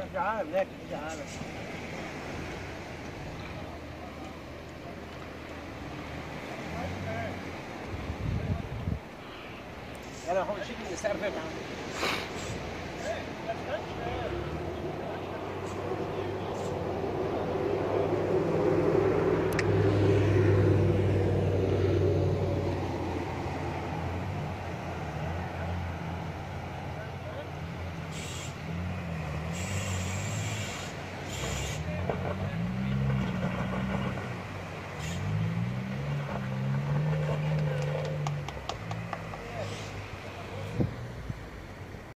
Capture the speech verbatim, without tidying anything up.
في عالم لكن في عالم. انا هو شكل السعر فين